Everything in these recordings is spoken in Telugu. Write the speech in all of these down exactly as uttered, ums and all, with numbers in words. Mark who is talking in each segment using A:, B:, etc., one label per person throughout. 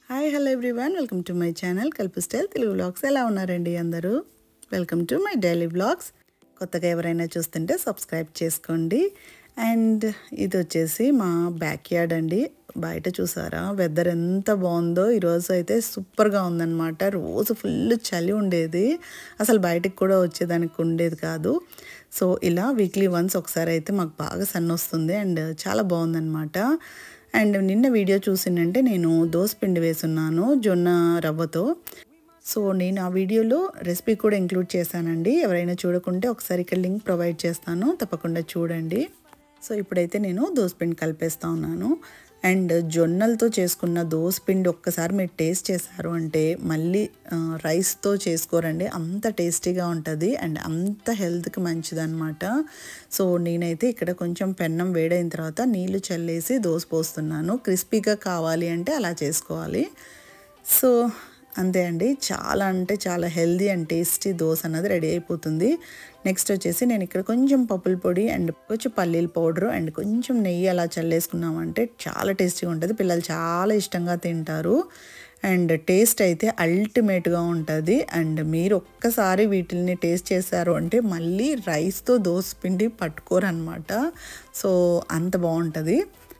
A: Hi hello everyone, welcome to my channel Kalpu style Telugu vlogs. ఎలా ఉన్నారండి అందరూ? Welcome to my daily vlogs. కొత్తగా ఎవరైనా చూస్తుంటే సబ్స్క్రైబ్ చేసుకోండి. అండ్ ఇది వచ్చేసి మా బ్యాక్ యార్డ్ అండి. బయట చూసారా వెదర్ ఎంత బాగుందో. ఈరోజు అయితే సూపర్గా ఉందన్నమాట. రోజు ఫుల్ చలి ఉండేది, అసలు బయటకు కూడా వచ్చేదానికి ఉండేది కాదు. సో ఇలా వీక్లీ వన్స్ ఒకసారి అయితే మాకు బాగా సన్ వస్తుంది అండ్ చాలా బాగుందన్నమాట. అండ్ నిన్న వీడియో చూసిందంటే నేను దోసపిండి వేసున్నాను జొన్న రవ్వతో. సో నేను ఆ వీడియోలో రెసిపీ కూడా ఇంక్లూడ్ చేశానండి. ఎవరైనా చూడకుంటే ఒకసారి ఇక్కడ లింక్ ప్రొవైడ్ చేస్తాను, తప్పకుండా చూడండి. సో ఇప్పుడైతే నేను దోసపిండి కలిపేస్తూ ఉన్నాను. అండ్ జొన్నలతో చేసుకున్న దోసపిండి ఒక్కసారి మీరు టేస్ట్ చేశారు అంటే మళ్ళీ రైస్తో చేసుకోరండి, అంత టేస్టీగా ఉంటుంది అండ్ అంత హెల్త్కి మంచిదన్నమాట. సో నేనైతే ఇక్కడ కొంచెం పెన్నం వేడైన తర్వాత నీళ్లు చల్లేసి దోస పోస్తున్నాను. క్రిస్పీగా కావాలి అంటే అలా చేసుకోవాలి. సో అంతే అండి, చాలా అంటే చాలా హెల్దీ అండ్ టేస్టీ దోశ అన్నది రెడీ అయిపోతుంది. నెక్స్ట్ వచ్చేసి నేను ఇక్కడ కొంచెం పప్పుల పొడి అండ్ కొంచెం పల్లీల పౌడరు అండ్ కొంచెం నెయ్యి అలా చల్లేసుకున్నామంటే చాలా టేస్టీగా ఉంటుంది. పిల్లలు చాలా ఇష్టంగా తింటారు అండ్ టేస్ట్ అయితే అల్టిమేట్గా ఉంటుంది. అండ్ మీరు ఒక్కసారి వీటిని టేస్ట్ చేశారు అంటే మళ్ళీ రైస్తో దోశ పిండి పట్టుకోరు అనమాట. సో అంత బాగుంటుంది.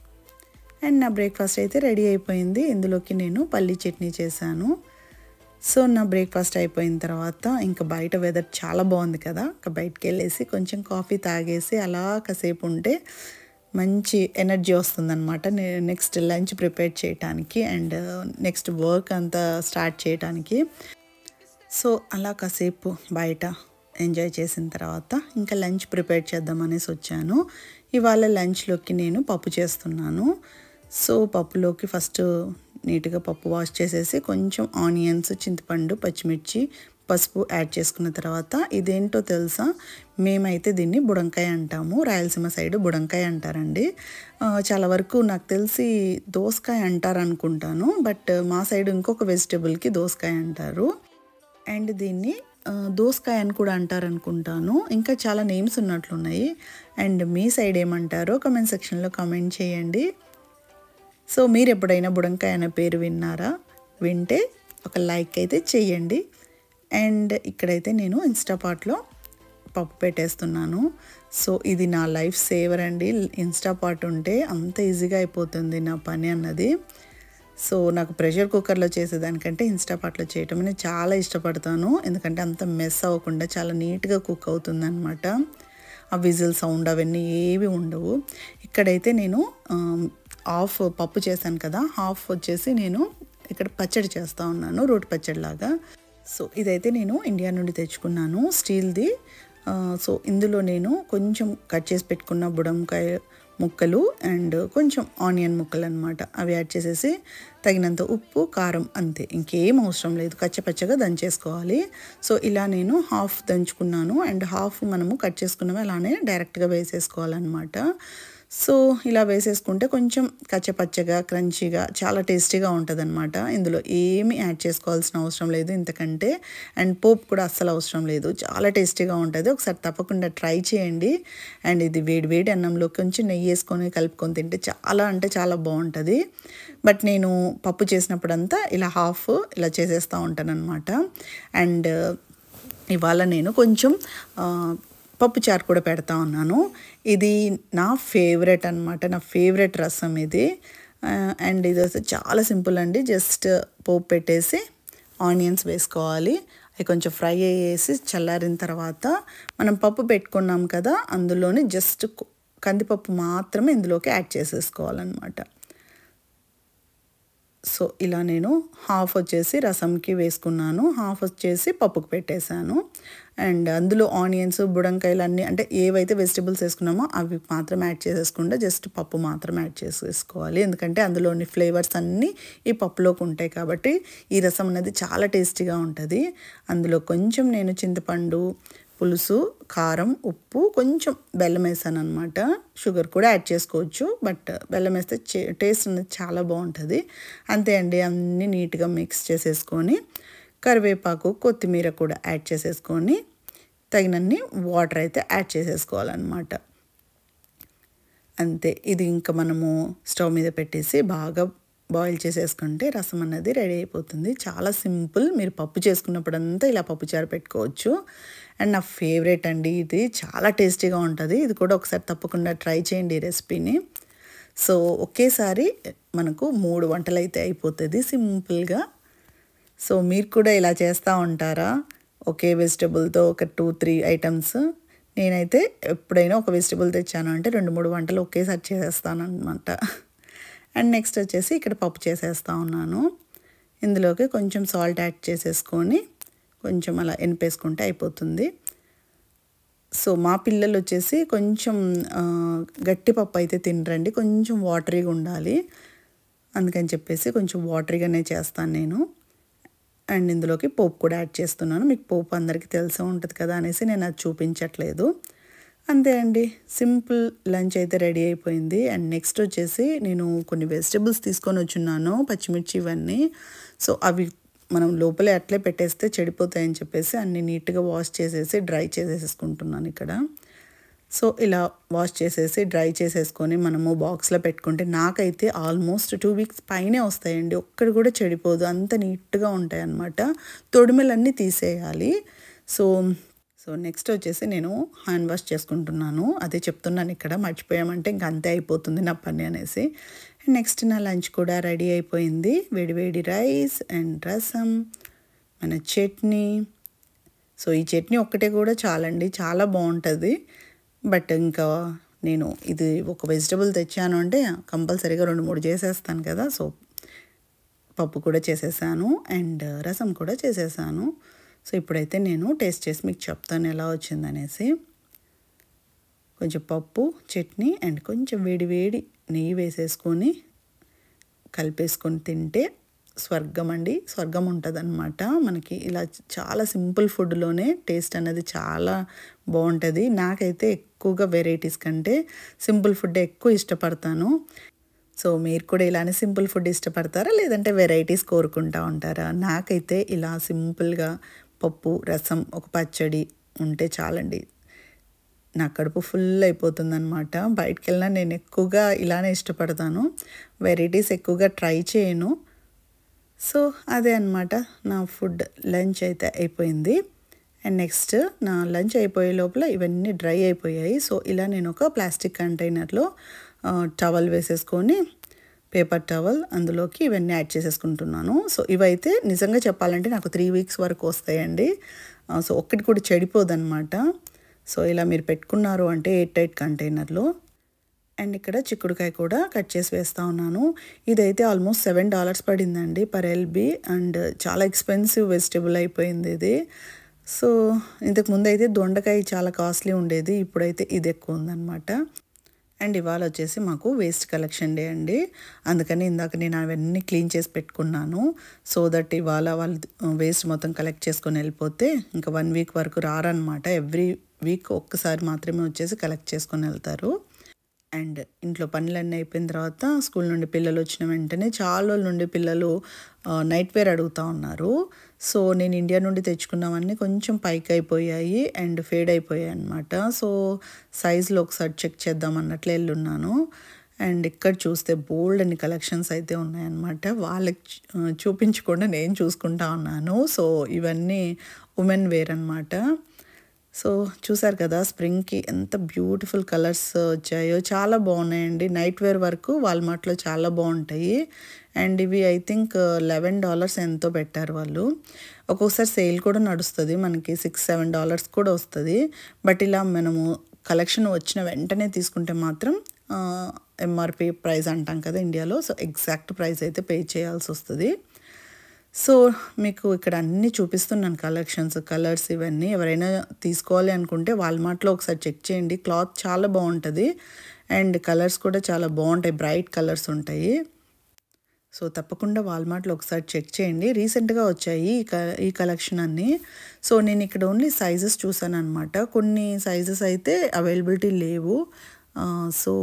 A: అండ్ నా బ్రేక్ఫాస్ట్ అయితే రెడీ అయిపోయింది. ఇందులోకి నేను పల్లీ చట్నీ చేశాను. సో నా బ్రేక్ఫాస్ట్ అయిపోయిన తర్వాత ఇంకా బయట వెదర్ చాలా బాగుంది కదా, ఇంకా బయటకు వెళ్ళేసి కొంచెం కాఫీ తాగేసి అలా కాసేపు ఉంటే మంచి ఎనర్జీ వస్తుందన్నమాట. నెక్స్ట్ లంచ్ ప్రిపేర్ చేయడానికి అండ్ నెక్స్ట్ వర్క్ అంతా స్టార్ట్ చేయడానికి. సో అలా కాసేపు బయట ఎంజాయ్ చేసిన తర్వాత ఇంకా లంచ్ ప్రిపేర్ చేద్దామనేసి వచ్చాను. ఇవాళ లంచ్లోకి నేను పప్పు చేస్తున్నాను. సో పప్పులోకి ఫస్ట్ నీట్గా పప్పు వాష్ చేసేసి కొంచెం ఆనియన్స్, చింతపండు, పచ్చిమిర్చి, పసుపు యాడ్ చేసుకున్న తర్వాత ఇదేంటో తెలుసా, మేమైతే దీన్ని బుడంకాయ అంటాము. రాయలసీమ సైడ్ బుడంకాయ అంటారండి. చాలా వరకు నాకు తెలిసి దోసకాయ అంటారు అనుకుంటాను, బట్ మా సైడ్ ఇంకొక వెజిటేబుల్కి దోసకాయ అంటారు. అండ్ దీన్ని దోసకాయ అని కూడా అంటారు అనుకుంటాను. ఇంకా చాలా నేమ్స్ ఉన్నట్లున్నాయి. అండ్ మీ సైడ్ ఏమంటారో కామెంట్ సెక్షన్లో కామెంట్ చేయండి. సో మీరు ఎప్పుడైనా బుడంకాయ అనే పేరు విన్నారా? వింటే ఒక లైక్ అయితే చేయండి. అండ్ ఇక్కడైతే నేను ఇన్స్టాపాట్లో పప్పు పెట్టేస్తున్నాను. సో ఇది నా లైఫ్ సేవర్ అండి. ఇన్స్టాపాట్ ఉంటే అంత ఈజీగా అయిపోతుంది నా పని అన్నది. సో నాకు ప్రెషర్ కుక్కర్లో చేసేదానికంటే ఇన్స్టాపాట్లో చేయటం నేను చాలా ఇష్టపడతాను, ఎందుకంటే అంత మెస్ అవ్వకుండా చాలా నీట్గా కుక్ అవుతుంది అనమాట. ఆ విజిల్ సౌండ్ అవన్నీ ఏవి ఉండవు. ఇక్కడైతే నేను హాఫ్ పప్పు చేశాను కదా, హాఫ్ వచ్చేసి నేను ఇక్కడ పచ్చడి చేస్తూ ఉన్నాను, రోటి పచ్చడి లాగా. సో ఇదైతే నేను ఇండియా నుండి తెచ్చుకున్నాను, స్టీల్ది. సో ఇందులో నేను కొంచెం కట్ చేసి పెట్టుకున్న బుడంకాయ ముక్కలు అండ్ కొంచెం ఆనియన్ ముక్కలు అనమాట, అవి యాడ్ చేసేసి తగినంత ఉప్పు, కారం, అంతే, ఇంకేం అవసరం లేదు. కచ్చపచ్చగా దంచేసుకోవాలి. సో ఇలా నేను హాఫ్ దంచుకున్నాను అండ్ హాఫ్ మనము కట్ చేసుకున్నవి అలానే డైరెక్ట్గా వేసేసుకోవాలన్నమాట. సో ఇలా వేసేసుకుంటే కొంచెం కచ్చపచ్చగా క్రంచీగా చాలా టేస్టీగా ఉంటుంది అనమాట. ఇందులో ఏమీ యాడ్ చేసుకోవాల్సిన అవసరం లేదు ఇంతకంటే, అండ్ పోపు కూడా అస్సలు అవసరం లేదు. చాలా టేస్టీగా ఉంటుంది, ఒకసారి తప్పకుండా ట్రై చేయండి. అండ్ ఇది వేడి వేడి అన్నంలో కొంచెం నెయ్యి వేసుకొని కలుపుకొని తింటే చాలా అంటే చాలా బాగుంటుంది. బట్ నేను పప్పు చేసినప్పుడంతా ఇలా హాఫ్ ఇలా చేసేస్తూ ఉంటాను అనమాట. అండ్ ఇవాళ నేను కొంచెం పప్పు చారు కూడా పెడతా ఉన్నాను. ఇది నా ఫేవరెట్ అనమాట, నా ఫేవరెట్ రసం ఇది. అండ్ ఇది వస్తే చాలా సింపుల్ అండి. జస్ట్ పోపు పెట్టేసి ఆనియన్స్ వేసుకోవాలి, అవి కొంచెం ఫ్రై అయ్యేసి చల్లారిన తర్వాత మనం పప్పు పెట్టుకున్నాం కదా, అందులోని జస్ట్ కందిపప్పు మాత్రమే ఇందులోకి యాడ్ చేసేసుకోవాలన్నమాట. సో ఇలా నేను హాఫ్ వచ్చేసి రసంకి వేసుకున్నాను, హాఫ్ వచ్చేసి పప్పుకు పెట్టేశాను. అండ్ అందులో ఆనియన్స్, బుడంకాయలు అన్నీ అంటే ఏవైతే వెజిటబుల్స్ వేసుకున్నామో అవి మాత్రం యాడ్ చేసేసుకుంటే జస్ట్ పప్పు మాత్రం యాడ్ చేసేసుకోవాలి, ఎందుకంటే అందులోని ఫ్లేవర్స్ అన్నీ ఈ పప్పులోకి ఉంటాయి కాబట్టి ఈ రసం అనేది చాలా టేస్టీగా ఉంటుంది. అందులో కొంచెం నేను చింతపండు పులుసు, కారం, ఉప్పు, కొంచెం బెల్లం వేసాను అనమాట. షుగర్ కూడా యాడ్ చేసుకోవచ్చు, బట్ బెల్లం వేస్తే టేస్ట్ అనేది చాలా బాగుంటుంది. అంతే అండి, అన్నీ నీట్గా మిక్స్ చేసేసుకొని కరివేపాకు, కొత్తిమీర కూడా యాడ్ చేసేసుకొని తగినన్ని వాటర్ అయితే యాడ్ చేసేసుకోవాలన్నమాట. అంతే, ఇది ఇంకా మనము స్టవ్ మీద పెట్టేసి బాగా బాయిల్ చేసేసుకుంటే రసం అన్నది రెడీ అయిపోతుంది. చాలా సింపుల్. మీరు పప్పు చేసుకున్నప్పుడంతా ఇలా పప్పుచారు పెట్టుకోవచ్చు. అండ్ నా ఫేవరెట్ అండి ఇది. చాలా టేస్టీగా ఉంటుంది. ఇది కూడా ఒకసారి తప్పకుండా ట్రై చేయండి ఈ రెసిపీని. సో ఒకేసారి మనకు మూడు వంటలు అయితే అయిపోతుంది సింపుల్గా. సో మీరు కూడా ఇలా చేస్తూ ఉంటారా? ఒకే వెజిటబుల్తో ఒక టూ త్రీ ఐటమ్స్. నేనైతే ఎప్పుడైనా ఒక వెజిటబుల్ తెచ్చాను అంటే రెండు మూడు వంటలు ఒకేసారి చేసేస్తాను అనమాట. అండ్ నెక్స్ట్ వచ్చేసి ఇక్కడ పప్పు చేసేస్తూ ఉన్నాను. ఇందులోకి కొంచెం సాల్ట్ యాడ్ చేసేసుకొని కొంచెం అలా ఎనిపేసుకుంటే అయిపోతుంది. సో మా పిల్లలు వచ్చేసి కొంచెం గట్టి పప్పు అయితే తినరండి, కొంచెం వాటరీగా ఉండాలి. అందుకని చెప్పేసి కొంచెం వాటరీగానే చేస్తాను నేను. అండ్ ఇందులోకి పోపు కూడా యాడ్ చేస్తున్నాను. మీకు పోపు అందరికీ తెలిసే ఉంటుంది కదా అనేసి నేను అది చూపించట్లేదు. అంతే అండి, సింపుల్ లంచ్ అయితే రెడీ అయిపోయింది. అండ్ నెక్స్ట్ వచ్చేసి నేను కొన్ని వెజిటబుల్స్ తీసుకొని వచ్చున్నాను, పచ్చిమిర్చి ఇవన్నీ. సో అవి మనం లోపలే అట్లే పెట్టేస్తే చెడిపోతాయని చెప్పేసి అన్ని నీట్గా వాష్ చేసేసి డ్రై చేసేసుకుంటున్నాను ఇక్కడ. సో ఇలా వాష్ చేసేసి డ్రై చేసేసుకొని మనము బాక్స్లో పెట్టుకుంటే నాకైతే ఆల్మోస్ట్ టూ వీక్స్ పైనే వస్తాయండి. ఒక్కటి కూడా చెడిపోదు, అంత నీట్గా ఉంటాయి అన్నమాట. తొడిమెలన్నీ తీసేయాలి. సో సో నెక్స్ట్ వచ్చేసి నేను హ్యాండ్ వాష్ చేసుకుంటున్నాను. అదే చెప్తున్నాను ఇక్కడ, మర్చిపోయామంటే ఇంక అంతే అయిపోతుంది నా పని అనేసి. అండ్ నెక్స్ట్ నా లంచ్ కూడా రెడీ అయిపోయింది. వేడి వేడి రైస్ అండ్ రసం, మన చట్నీ. సో ఈ చట్నీ ఒక్కటే కూడా చాలండి, చాలా బాగుంటుంది. బట్ ఇంకా నేను ఇది ఒక వెజిటబుల్ తెచ్చాను అంటే కంపల్సరీగా రెండు మూడు చేసేస్తాను కదా. సో పప్పు కూడా చేసేసాను అండ్ రసం కూడా చేసేసాను. సో ఇప్పుడైతే నేను టేస్ట్ చేసి మీకు చెప్తాను ఎలా వచ్చిందనేసి. కొంచెం పప్పు, చట్నీ అండ్ కొంచెం వేడి వేడి నెయ్యి వేసేసుకొని కలిపేసుకొని తింటే స్వర్గం అండి, స్వర్గం ఉంటుంది అనమాట. మనకి ఇలా చాలా సింపుల్ ఫుడ్లోనే టేస్ట్ అనేది చాలా బాగుంటుంది. నాకైతే ఎక్కువగా వెరైటీస్ కంటే సింపుల్ ఫుడ్ ఎక్కువ ఇష్టపడతాను. సో మీరు కూడా ఇలానే సింపుల్ ఫుడ్ ఇష్టపడతారా, లేదంటే వెరైటీస్ కోరుకుంటూ ఉంటారా? నాకైతే ఇలా సింపుల్గా పప్పు, రసం, ఒక పచ్చడి ఉంటే చాలండి, నా కడుపు ఫుల్ అయిపోతుంది అనమాట. బయటికి వెళ్ళినా నేను ఎక్కువగా ఇలానే ఇష్టపడతాను, వెరైటీస్ ఎక్కువగా ట్రై చేయను. సో అదే అనమాట, నా ఫుడ్ లంచ్ అయితే అయిపోయింది. అండ్ నెక్స్ట్ నా లంచ్ అయిపోయే లోపల ఇవన్నీ డ్రై అయిపోయాయి. సో ఇలా నేను ఒక ప్లాస్టిక్ కంటైనర్లో టవల్ వేసేసుకొని, పేపర్ టవల్, అందులోకి ఇవన్నీ యాడ్ చేసేసుకుంటున్నాను. సో ఇవైతే నిజంగా చెప్పాలంటే నాకు త్రీ వీక్స్ వరకు వస్తాయండి. సో ఒక్కటి కూడా చెడిపోదన్నమాట. సో ఇలా మీరు పెట్టుకున్నారు అంటే ఎయిట్ టైట్ కంటైనర్లో. అండ్ ఇక్కడ చిక్కుడుకాయ కూడా కట్ చేసి వేస్తూ ఉన్నాను. ఇదైతే ఆల్మోస్ట్ సెవెన్ డాలర్స్ పడిందండి పర్ ఎల్బీ. అండ్ చాలా ఎక్స్పెన్సివ్ వెజిటబుల్ అయిపోయింది ఇది. సో ఇంతకుముందు అయితే దొండకాయ చాలా కాస్ట్లీ ఉండేది, ఇప్పుడైతే ఇది ఎక్కువ ఉందన్నమాట. అండ్ ఇవాళ వచ్చేసి మాకు వేస్ట్ కలెక్షన్ డే అండి, అందుకని ఇందాక నేను అవన్నీ క్లీన్ చేసి పెట్టుకున్నాను. సో దట్ ఇవాళ వాళ్ళు వేస్ట్ మొత్తం కలెక్ట్ చేసుకొని వెళ్ళిపోతే ఇంకా వన్ వీక్ వరకు రారనమాట. ఎవ్రీ వీక్ ఒక్కసారి మాత్రమే వచ్చేసి కలెక్ట్ చేసుకొని వెళ్తారు. అండ్ ఇంట్లో పనులన్నీ అయిపోయిన తర్వాత స్కూల్ నుండి పిల్లలు వచ్చిన వెంటనే చాలా రోజుల నుండి పిల్లలు నైట్ వేర్ అడుగుతూ ఉన్నారు. సో నేను ఇండియా నుండి తెచ్చుకున్నవన్నీ కొంచెం పైకి అయిపోయాయి అండ్ ఫేడ్ అయిపోయాయి అనమాట. సో సైజులో ఒకసారి చెక్ చేద్దాం అన్నట్లు వెళ్ళున్నాను. అండ్ ఇక్కడ చూస్తే బోల్డ్ అన్ని కలెక్షన్స్ అయితే ఉన్నాయన్నమాట. వాళ్ళకి చూపించకుండా నేను చూసుకుంటా ఉన్నాను. సో ఇవన్నీ ఉమెన్ వేర్ అనమాట. సో చూసారు కదా స్ప్రింగ్కి ఎంత బ్యూటిఫుల్ కలర్స్ వచ్చాయో, చాలా బాగున్నాయండి. నైట్ వేర్ వరకు వాల్మార్ట్లో చాలా బాగుంటాయి. అండ్ ఇవి ఐ థింక్ లెవెన్ డాలర్స్ ఎంతో పెట్టారు వాళ్ళు. ఒక్కొక్కసారి సేల్ కూడా నడుస్తుంది, మనకి సిక్స్ సెవెన్ డాలర్స్ కూడా వస్తుంది. బట్ ఇలా మనము కలెక్షన్ వచ్చిన వెంటనే తీసుకుంటే మాత్రం ఎంఆర్పి ప్రైస్ అంటాం కదా ఇండియాలో, సో ఎగ్జాక్ట్ ప్రైస్ అయితే పే చేయాల్సి వస్తుంది. సో మీకు ఇక్కడ అన్నీ చూపిస్తున్నాను కలెక్షన్స్, కలర్స్ ఇవన్నీ. ఎవరైనా తీసుకోవాలి అనుకుంటే వాల్మార్ట్లో ఒకసారి చెక్ చేయండి. క్లాత్ చాలా బాగుంటుంది అండ్ కలర్స్ కూడా చాలా బాగుంటాయి, బ్రైట్ కలర్స్ ఉంటాయి. సో తప్పకుండా వాల్మార్ట్లో ఒకసారి చెక్ చేయండి. రీసెంట్గా వచ్చాయి ఈ క ఈ కలెక్షన్ అన్నీ. సో నేను ఇక్కడ ఓన్లీ సైజెస్ చూసాను అనమాట. కొన్ని సైజెస్ అయితే అవైలబిలిటీ లేవు. సో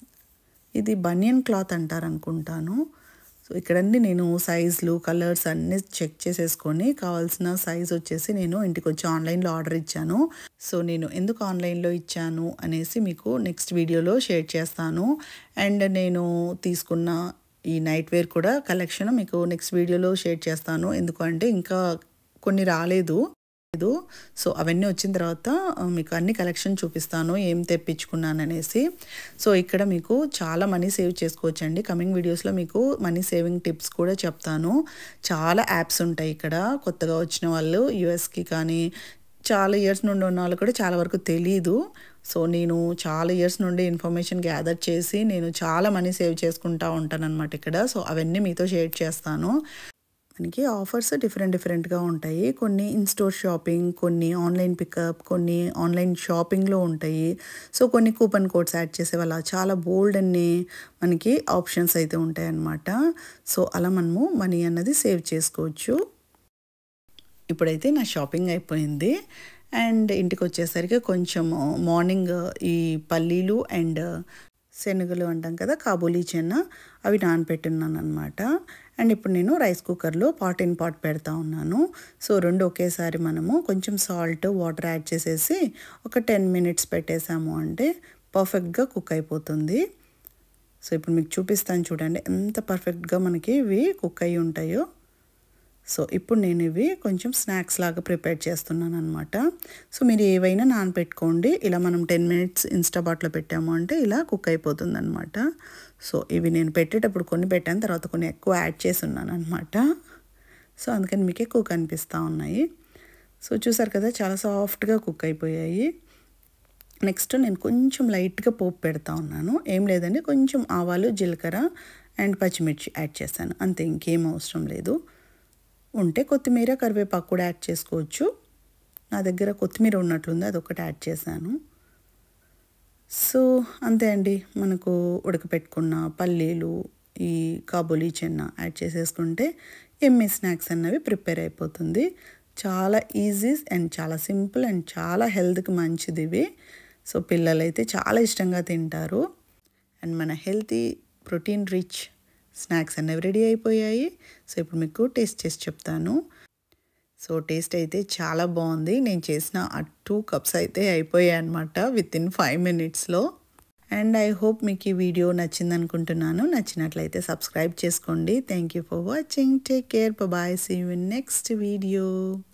A: ఇది బనియన్ క్లాత్ అంటారు అనుకుంటాను. సో ఇక్కడన్నీ నేను సైజులు, కలర్స్ అన్నీ చెక్ చేసేసుకొని కావాల్సిన సైజ్ వచ్చేసి నేను ఇంటికి వచ్చి ఆన్లైన్లో ఆర్డర్ ఇచ్చాను. సో నేను ఎందుకు ఆన్లైన్లో ఇచ్చాను అనేసి మీకు నెక్స్ట్ వీడియోలో షేర్ చేస్తాను. అండ్ నేను తీసుకున్న ఈ నైట్ వేర్ కూడా కలెక్షన్ మీకు నెక్స్ట్ వీడియోలో షేర్ చేస్తాను. ఎందుకంటే ఇంకా కొన్ని రాలేదు. సో అవన్నీ వచ్చిన తర్వాత మీకు అన్ని కలెక్షన్ చూపిస్తాను ఏం తెప్పించుకున్నాననేసి. సో ఇక్కడ మీకు చాలా మనీ సేవ్ చేసుకోవచ్చండి. కమింగ్ వీడియోస్లో మీకు మనీ సేవింగ్ టిప్స్ కూడా చెప్తాను. చాలా యాప్స్ ఉంటాయి ఇక్కడ. కొత్తగా వచ్చిన వాళ్ళు యూఎస్కి కానీ చాలా ఇయర్స్ నుండి ఉన్న వాళ్ళు కూడా చాలా వరకు తెలీదు. సో నేను చాలా ఇయర్స్ నుండి ఇన్ఫర్మేషన్ గ్యాదర్ చేసి నేను చాలా మనీ సేవ్ చేసుకుంటూ ఉంటానన్నమాట ఇక్కడ. సో అవన్నీ మీతో షేర్ చేస్తాను. మనకి ఆఫర్స్ డిఫరెంట్ డిఫరెంట్గా ఉంటాయి. కొన్ని ఇన్ స్టోర్ షాపింగ్, కొన్ని ఆన్లైన్ పికప్, కొన్ని ఆన్లైన్ షాపింగ్లో ఉంటాయి. సో కొన్ని కూపన్ కోడ్స్ యాడ్ చేసే వాళ్ళ చాలా బోల్డ్ అన్ని మనకి ఆప్షన్స్ అయితే ఉంటాయి అన్నమాట. సో అలా మనము మనీ అన్నది సేవ్ చేసుకోవచ్చు. ఇప్పుడైతే నా షాపింగ్ అయిపోయింది అండ్ ఇంటికి వచ్చేసరికి కొంచెం మార్నింగ్ ఈ పల్లీలు అండ్ శనగలు అంటాం కదా, కాబూలీ చెన్న, అవి నానపెట్టున్నాను అనమాట. అండ్ ఇప్పుడు నేను రైస్ కుక్కర్లో పాట్ ఇన్ పాట్ పెడతా ఉన్నాను. సో రెండు ఒకేసారి మనము కొంచెం సాల్ట్ వాటర్ యాడ్ చేసేసి ఒక టెన్ మినిట్స్ పెట్టేసాము అంటే పర్ఫెక్ట్గా కుక్ అయిపోతుంది. సో ఇప్పుడు మీకు చూపిస్తాను చూడండి ఎంత పర్ఫెక్ట్గా మనకి ఇవి కుక్ అయ్యి ఉంటాయో. సో ఇప్పుడు నేను ఇవి కొంచెం స్నాక్స్ లాగా ప్రిపేర్ చేస్తున్నాను అనమాట. సో మీరు ఏవైనా నానపెట్టుకోండి. ఇలా మనం టెన్ మినిట్స్ ఇన్స్టాబాట్లో పెట్టాము అంటే ఇలా కుక్ అయిపోతుంది అనమాట. సో ఇవి నేను పెట్టేటప్పుడు కొన్ని పెట్టాను, తర్వాత కొన్ని ఎక్కువ యాడ్ చేసి ఉన్నాను అనమాట. సో అందుకని మీకు ఎక్కువ కనిపిస్తూ ఉన్నాయి. సో చూసారు కదా చాలా సాఫ్ట్గా కుక్ అయిపోయాయి. నెక్స్ట్ నేను కొంచెం లైట్గా పోపు పెడతా ఉన్నాను. ఏం లేదండి, కొంచెం ఆవాలు, జీలకర్ర అండ్ పచ్చిమిర్చి యాడ్ చేశాను అంతే, ఇంకేం అవసరం లేదు. ఉంటే కొత్తిమీర, కరివేపాకు కూడా యాడ్ చేసుకోవచ్చు. నా దగ్గర కొత్తిమీర ఉన్నట్లుంది, అదొకటి యాడ్ చేశాను. సో అంతే అండి, మనకు ఉడకపెట్టుకున్న పల్లీలు, ఈ కాబూలీ చెన్న యాడ్ చేసేసుకుంటే ఎమ్మి స్నాక్స్ అన్నవి ప్రిపేర్ అయిపోతుంది. చాలా ఈజీ అండ్ చాలా సింపుల్ అండ్ చాలా హెల్త్కి మంచిది ఇవి. సో పిల్లలైతే చాలా ఇష్టంగా తింటారు. అండ్ మన హెల్తీ ప్రోటీన్ రిచ్ స్నాక్స్ అనేవి రెడీ అయిపోయాయి. సో ఇప్పుడు మీకు టేస్ట్ చేసి చెప్తాను. సో టేస్ట్ అయితే చాలా బాగుంది. నేను చేసిన ఆ టూ కప్స్ అయితే అయిపోయాయి అనమాట విత్ ఇన్ ఫైవ్ మినిట్స్లో. అండ్ ఐ హోప్ మీకు ఈ వీడియో నచ్చింది అనుకుంటున్నాను. నచ్చినట్లయితే సబ్స్క్రైబ్ చేసుకోండి. Thank you for watching. Take care. Bye. See you in next video.